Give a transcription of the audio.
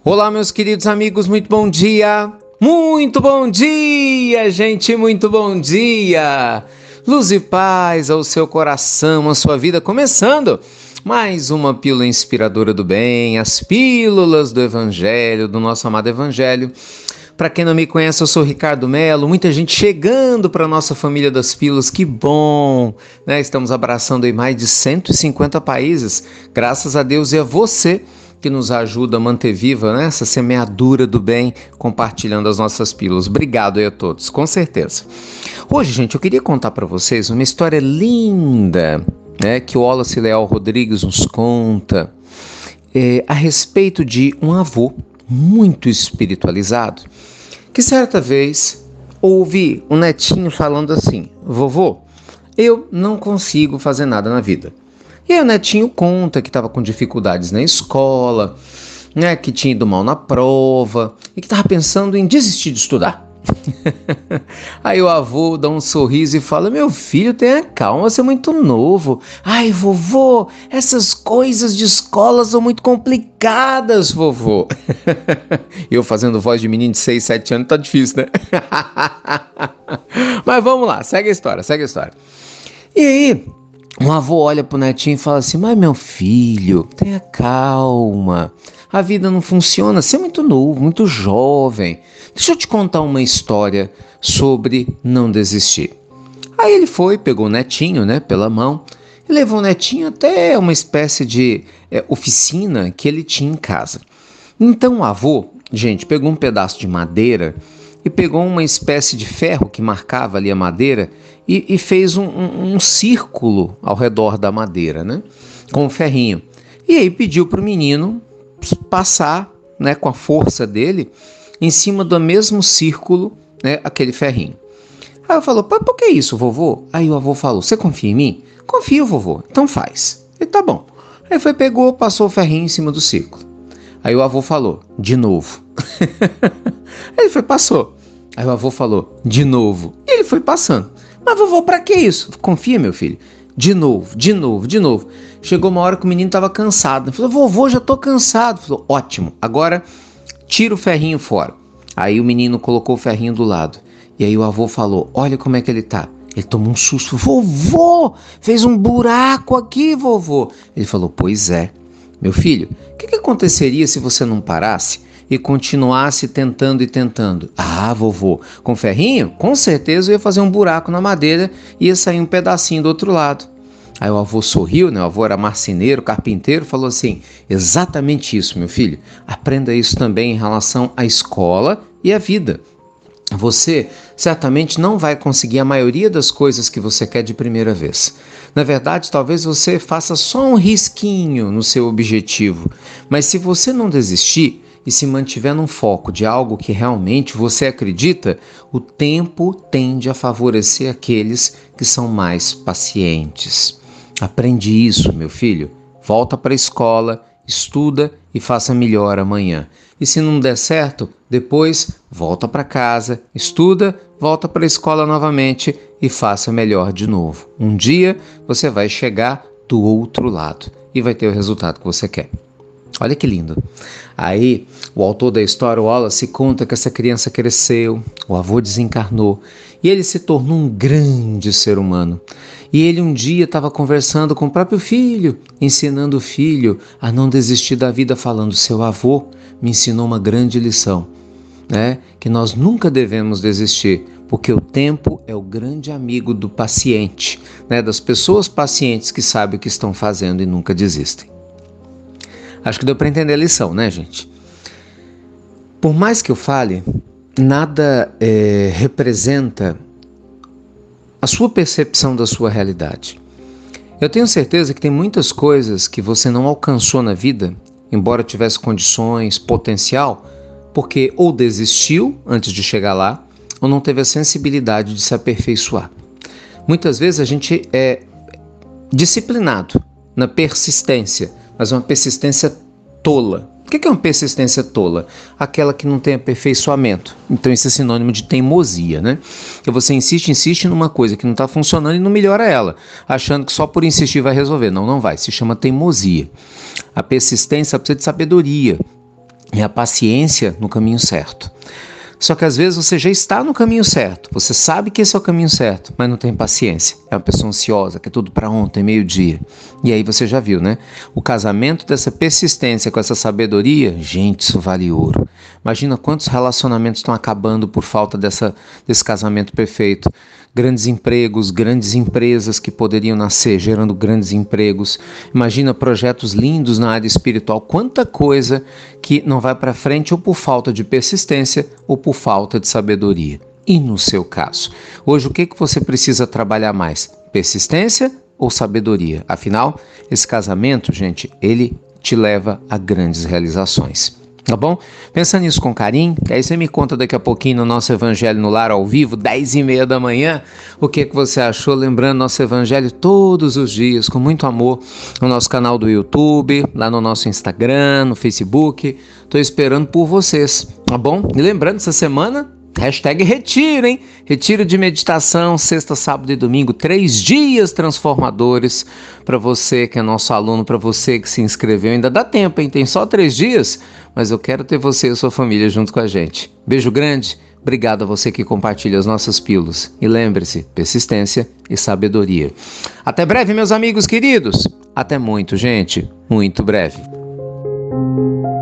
Olá, meus queridos amigos, muito bom dia! Muito bom dia, gente, muito bom dia! Luz e paz ao seu coração, à sua vida, começando mais uma pílula inspiradora do bem, as pílulas do Evangelho, do nosso amado Evangelho. Para quem não me conhece, eu sou Ricardo Melo, muita gente chegando para a nossa família das pílulas, que bom! Né? Estamos abraçando aí mais de 150 países, graças a Deus e a você que nos ajuda a manter viva, né, essa semeadura do bem, compartilhando as nossas pílulas. Obrigado aí a todos, com certeza. Hoje, gente, eu queria contar para vocês uma história linda, né, que o Wallace Leal Rodrigues nos conta a respeito de um avô muito espiritualizado, que certa vez ouvi um netinho falando assim: vovô, eu não consigo fazer nada na vida. E aí o netinho conta que estava com dificuldades na escola, né, que tinha ido mal na prova e que estava pensando em desistir de estudar. Aí o avô dá um sorriso e fala: meu filho, tenha calma, você é muito novo. Ai, vovô, essas coisas de escola são muito complicadas, vovô. Eu fazendo voz de menino de 6, 7 anos tá difícil, né? Mas vamos lá, segue a história. E aí o avô olha pro netinho e fala assim: mas meu filho, tenha calma, a vida não funciona, você é muito novo, muito jovem. Deixa eu te contar uma história sobre não desistir. Aí ele foi, pegou o netinho, né, pela mão, e levou o netinho até uma espécie de oficina que ele tinha em casa. Então o avô, gente, pegou um pedaço de madeira e pegou uma espécie de ferro que marcava ali a madeira e fez um círculo ao redor da madeira, né, com o ferrinho. E aí pediu para o menino passar, né, com a força dele em cima do mesmo círculo, né, aquele ferrinho. Aí eu falou: por que isso, vovô? Aí o avô falou: você confia em mim? Confio, vovô, então faz. Ele: tá bom. Aí pegou, passou o ferrinho em cima do círculo. Aí o avô falou: de novo. Ele passou. Aí o avô falou: de novo. E ele foi passando. Mas vovô, pra que isso? Confia, meu filho. De novo. Chegou uma hora que o menino estava cansado. Ele falou: vovô, já tô cansado. Ele falou: ótimo, agora tira o ferrinho fora. Aí o menino colocou o ferrinho do lado. E aí o avô falou: olha como é que ele tá. Ele tomou um susto. Vovô, fez um buraco aqui, vovô. Ele falou: pois é. Meu filho, o que aconteceria se você não parasse e continuasse tentando e tentando? Ah, vovô, com ferrinho? Com certeza eu ia fazer um buraco na madeira e ia sair um pedacinho do outro lado. Aí o avô sorriu, né? O avô era marceneiro, carpinteiro, falou assim: exatamente isso, meu filho. Aprenda isso também em relação à escola e à vida. Você certamente não vai conseguir a maioria das coisas que você quer de primeira vez. Na verdade, talvez você faça só um risquinho no seu objetivo. Mas se você não desistir e se mantiver num foco de algo que realmente você acredita, o tempo tende a favorecer aqueles que são mais pacientes. Aprende isso, meu filho. Volta para a escola, estuda e faça melhor amanhã. E se não der certo, depois volta para casa, estuda, volta para a escola novamente e faça melhor de novo. Um dia você vai chegar do outro lado e vai ter o resultado que você quer. Olha que lindo. Aí, o autor da história, o Wallace, conta que essa criança cresceu, o avô desencarnou e ele se tornou um grande ser humano. E ele um dia estava conversando com o próprio filho, ensinando o filho a não desistir da vida, falando: seu avô me ensinou uma grande lição, né? Que nós nunca devemos desistir, porque o tempo é o grande amigo do paciente, né? Das pessoas pacientes que sabem o que estão fazendo e nunca desistem. Acho que deu para entender a lição, né, gente? Por mais que eu fale, nada representa a sua percepção da sua realidade. Eu tenho certeza que tem muitas coisas que você não alcançou na vida, embora tivesse condições, potencial, porque ou desistiu antes de chegar lá, ou não teve a sensibilidade de se aperfeiçoar. Muitas vezes a gente é disciplinado na persistência, mas uma persistência tola. O que é uma persistência tola? Aquela que não tem aperfeiçoamento. Então isso é sinônimo de teimosia, né? Que você insiste numa coisa que não está funcionando e não melhora ela, achando que só por insistir vai resolver. Não vai. Se chama teimosia. A persistência precisa de sabedoria. é a paciência no caminho certo. Só que às vezes você já está no caminho certo, você sabe que esse é o caminho certo, mas não tem paciência. É uma pessoa ansiosa, quer tudo para ontem, meio-dia. E aí você já viu, né? O casamento dessa persistência com essa sabedoria, gente, isso vale ouro. Imagina quantos relacionamentos estão acabando por falta desse casamento perfeito. Grandes empregos, grandes empresas que poderiam nascer gerando grandes empregos. Imagina projetos lindos na área espiritual. Quanta coisa que não vai para frente ou por falta de persistência ou por falta de sabedoria. E no seu caso, hoje o que você precisa trabalhar mais? Persistência ou sabedoria? Afinal, esse casamento, gente, ele te leva a grandes realizações. Tá bom? Pensa nisso com carinho, que aí você me conta daqui a pouquinho no nosso Evangelho no Lar ao vivo, 10h30 da manhã, o que você achou, lembrando nosso Evangelho todos os dias, com muito amor, no nosso canal do YouTube, lá no nosso Instagram, no Facebook. Estou esperando por vocês, tá bom? E lembrando, essa semana, #retiro, hein? Retiro de meditação, sexta, sábado e domingo, 3 dias transformadores para você que é nosso aluno, para você que se inscreveu. Ainda dá tempo, hein? Tem só 3 dias, mas eu quero ter você e sua família junto com a gente. Beijo grande, obrigado a você que compartilha as nossas pílulas. E lembre-se, persistência e sabedoria. Até breve, meus amigos queridos. Até muito, gente. Muito breve.